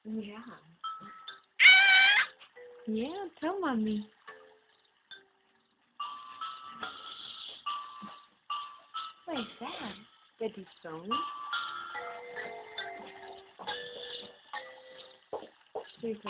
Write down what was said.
Yeah. Yeah, tell mommy. What is that? Daddy's phone? Please